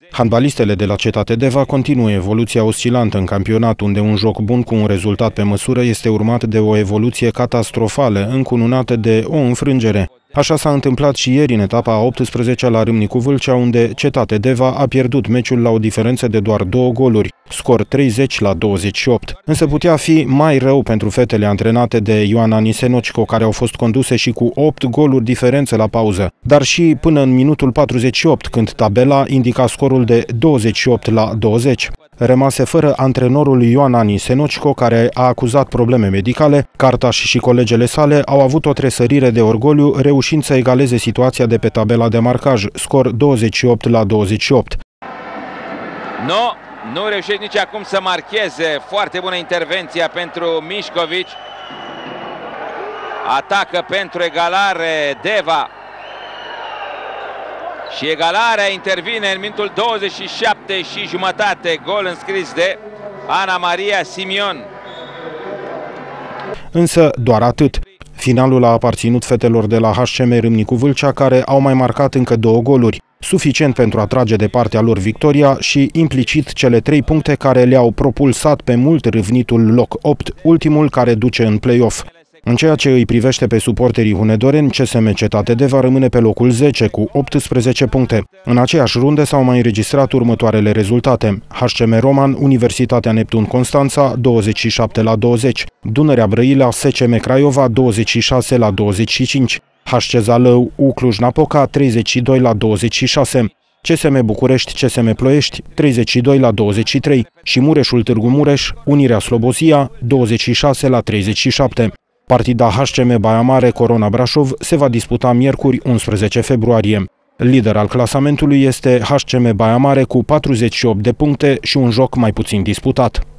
Handbalistele de la Cetate Deva continuă evoluția oscilantă în campionat, unde un joc bun cu un rezultat pe măsură este urmat de o evoluție catastrofală, încununată de o înfrângere. Așa s-a întâmplat și ieri în etapa a 18-a la Râmnicu Vâlcea, unde Cetate Deva a pierdut meciul la o diferență de doar 2 goluri, scor 30-28. Însă putea fi mai rău pentru fetele antrenate de Ioana Nisenocico, care au fost conduse și cu 8 goluri diferență la pauză, dar și până în minutul 48, când tabela indica scorul de 28-20. Rămase fără antrenorul Ioana Nisenocico, care a acuzat probleme medicale, Cartaș și colegele sale au avut o tresărire de orgoliu, reușind să egaleze situația de pe tabela de marcaj, scor 28-28. Nu reușește nici acum să marcheze. Foarte bună intervenția pentru Mișcovici. Atacă pentru egalare Deva. Și egalarea intervine în minutul 27 și jumătate. Gol înscris de Ana Maria Simion. Însă doar atât. Finalul a aparținut fetelor de la HCM Râmnicu Vâlcea, care au mai marcat încă 2 goluri, suficient pentru a trage de partea lor victoria și implicit cele 3 puncte care le-au propulsat pe mult râvnitul loc 8, ultimul care duce în play-off. În ceea ce îi privește pe suporterii hunedoreni, CSM Cetate Deva rămâne pe locul 10 cu 18 puncte. În aceeași runde s-au mai înregistrat următoarele rezultate: HCM Roman, Universitatea Neptun Constanța 27-20, Dunărea Brăila, SCM Craiova 26-25, HC Zalău, Cluj-Napoca 32-26, CSM București, CSM Ploiești 32-23 și Mureșul Târgu Mureș, Unirea Slobozia 26-37. Partida HCM Baia Mare Corona Brașov se va disputa miercuri 11 februarie. Lider al clasamentului este HCM Baia Mare cu 48 de puncte și un joc mai puțin disputat.